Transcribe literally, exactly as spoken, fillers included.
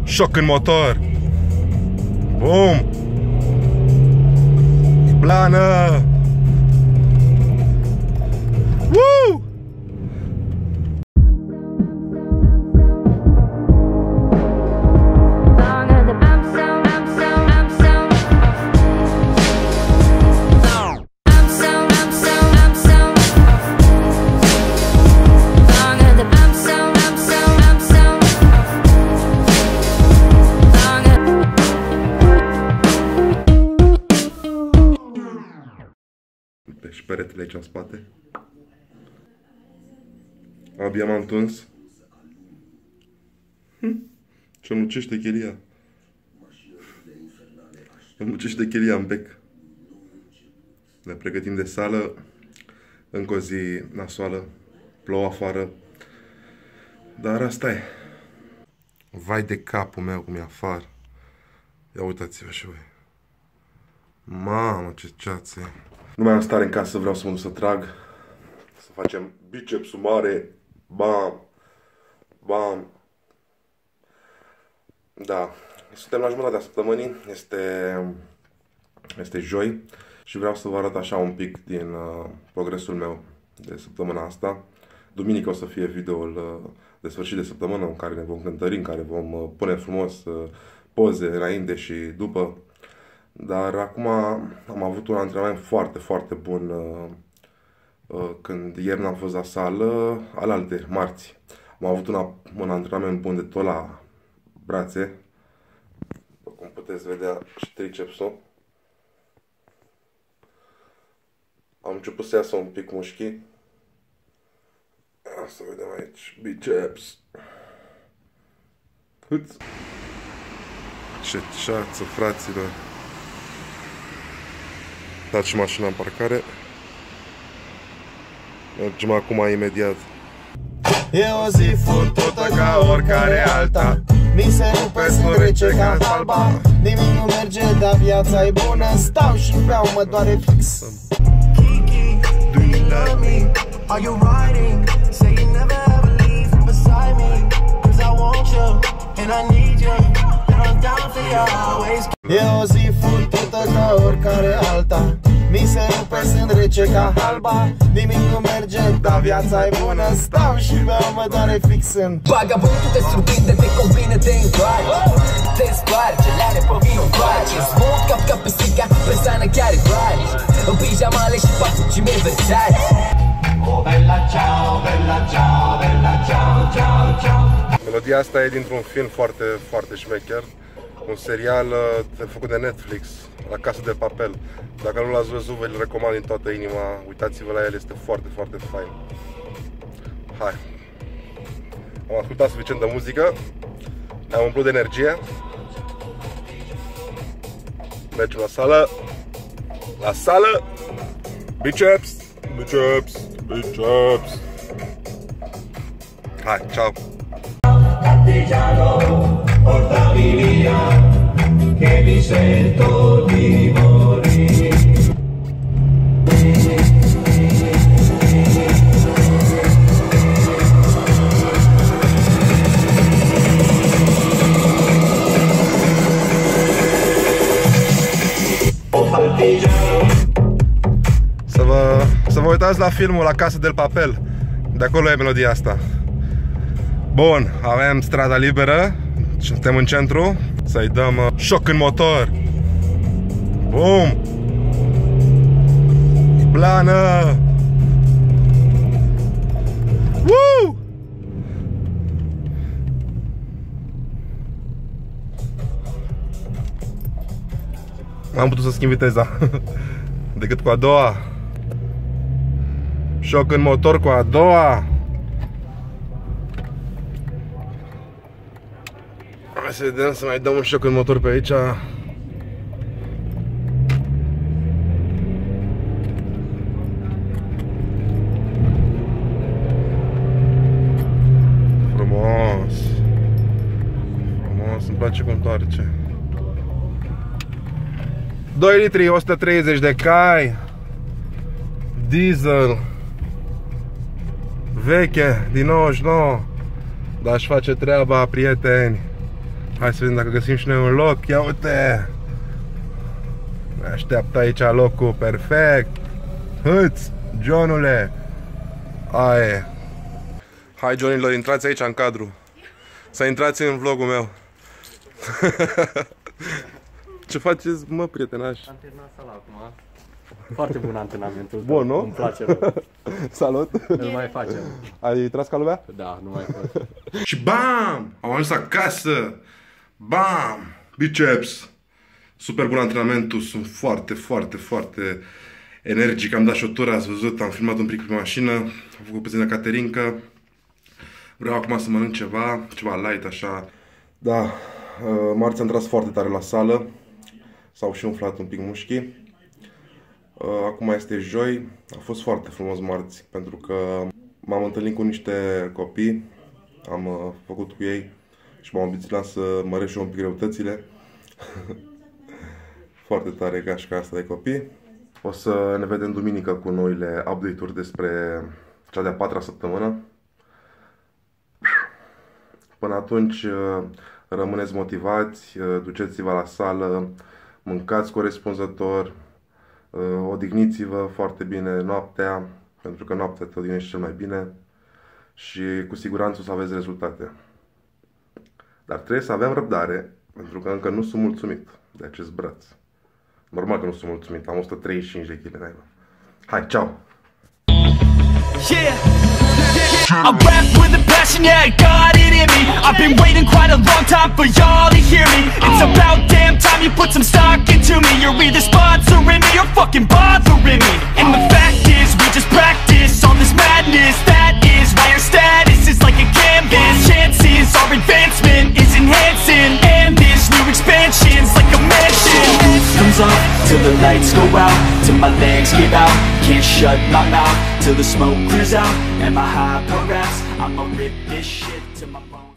șoc în motor. Bum! Plană! Woo! Și peretele aici în spate. Abia m-am tuns. Hm. Și îmi lucește chelia. Îmi lucește chelia în bec. Ne pregătim de sală. Încă o zi nasoală. Plouă afară. Dar asta e. Vai de capul meu cum e afară. Ia uitați-vă și voi. Mamă, ce ceață e. Nu mai am stare în casă, vreau să mă duc să trag. Să facem bicepsul mare. Bam! Bam! Da. Suntem la jumătatea săptămânii. Este, este joi. Și vreau să vă arăt așa un pic din uh, progresul meu de săptămâna asta. Duminică o să fie videoul uh, de sfârșit de săptămână, în care ne vom cântări, în care vom uh, pune frumos uh, poze înainte și după. Dar acum am avut un antrenament foarte, foarte bun uh, uh, când ieri n-am fost la sală, alaltă, marți. Am avut una, un antrenament bun de tot la brațe. Cum puteți vedea și tricepsul. Am început să iasă un pic mușchii. Să vedem aici, biceps. Huț. Ce ceață, fraților. Dați și mașina în parcare. Mergem acum imediat. E o zi furtută ca oricare alta. Mi se rupe, sunt rece ca halba. Nimic nu merge, dar viața e bună. Stau și beau, mă doare fix. Kiki, do you love me? Are you riding? Say you never ever leave from beside me. Cause I want you, and I need you. And I'm down for you always. E o zi furtută ca oricare alta. Mi se rupe, sunt rece ca halba. Nimic nu merge, dar viața e bună. Stau și beau, mă doare fix în vagabondul te surprinde, te combine, te încoarce. Te sparge, le-are pe vino încoarce. Smooth cap ca pisica, persoană chiar îi place. În pijamale și papuci mei Versace. Oh, bella ciao, bella ciao, bella ciao, ciao, ciao. Melodia asta e dintr-un film foarte, foarte șmecher. Un serial uh, făcut de Netflix, La Casa de Papel. Dacă nu l-ați văzut, vă-l recomand din toată inima. Uitați-vă la el, este foarte, foarte fain. Hai! Am ascultat suficient de muzică. Ne-am umplut de energie. Mergem la sală. La sală! Biceps! Biceps! Biceps! Hai, ciao! Portami via, che mi sento di morire. Să vă, să vă uitați la filmul La Casa del Papel. De acolo e melodia asta. Bun, avem strada liberă. Suntem în centru. Să-i dăm uh, șoc în motor. Bum! Plană! Woo! Am putut să schimb viteza decât cu a doua. Șoc în motor cu a doua. Hai să vedem, să mai dăm un șoc în motor pe aici. Frumos. Frumos, îmi place cum toarce. doi litri, o sută treizeci de cai. Diesel. Veche, din nouăzeci și nouă. Dar își face treaba, prieteni. Hai să vedem dacă găsim și noi un loc. Ia uite! Ne așteaptă aici locul, perfect! Hâți, Johnule! Aie! Hai, Johnilor, intrați aici în cadru. Să intrați în vlogul meu. Ce faceți, mă, prietenaș? Am terminat sala acum. Foarte bun antrenamentul. Bun, nu? Îmi place rău. Salut! Îl mai facem. Ai tras ca lumea? Da, nu mai facem. Și bam! Am ajuns acasă! Bam! Biceps! Super bun antrenamentul, sunt foarte, foarte, foarte energic. Am dat și o tură, ați văzut, am filmat un pic pe mașină, am făcut puțină caterincă. Vreau acum să mănânc ceva, ceva light așa. Da, marți am tras foarte tare la sală, s-au și umflat un pic mușchii. Acum este joi, a fost foarte frumos marți, pentru că m-am întâlnit cu niște copii, am făcut cu ei și m-am ambiționat să măresc și eu un pic greutățile. Foarte tare gașca asta de copii. O să ne vedem duminică cu noile update-uri despre cea de-a patra săptămână. Până atunci, rămâneți motivați, duceți-vă la sală, mâncați corespunzător, odihniți-vă foarte bine noaptea, pentru că noaptea te odihnești cel mai bine și cu siguranță o să aveți rezultate. Dar trebuie să avem răbdare, pentru că încă nu sunt mulțumit de acest braț. Normal că nu sunt mulțumit, am o sută treizeci și cinci de kilograme. Hai, ceau! Yeah, I rap with a passion, yeah, I got it in me. I've been waiting quite a long time for y'all to hear me. It's about damn time you put some stock into me. You're either sponsoring me or fucking bothering me. And the fact is, we just practice all this madness. That is why your status is like a canvas. Chances our advancement is enhancing, and this new expansion's like a mansion. Comes up till the lights go out, till my legs give out. Can't shut my mouth till the smoke clears out. And my hyper raps, I'ma rip this shit to my bones.